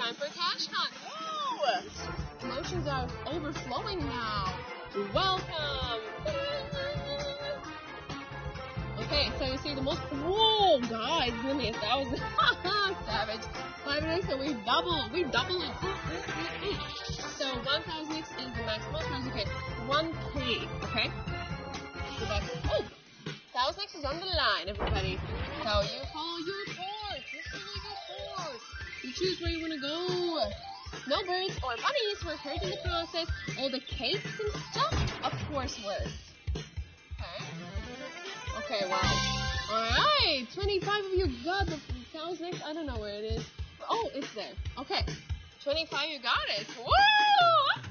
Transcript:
time for cash hunt. Whoa! Emotions are overflowing now. Welcome. Okay, so you see the most. Whoa, guys, nearly 1,000. Savage. 5 minutes, so we double it. So 1,000x is the maximum price. Okay, 1K. Okay. So that's 1,000x is on the line, everybody. So you follow your course. You choose where you want to go. No birds or bunnies were hurt in the process. All the cakes and stuff, of course, were. Okay, wow. Alright, 25 of you got the 1,000x. I don't know where it is. Oh, it's there. Okay, 25 you got it. Woo!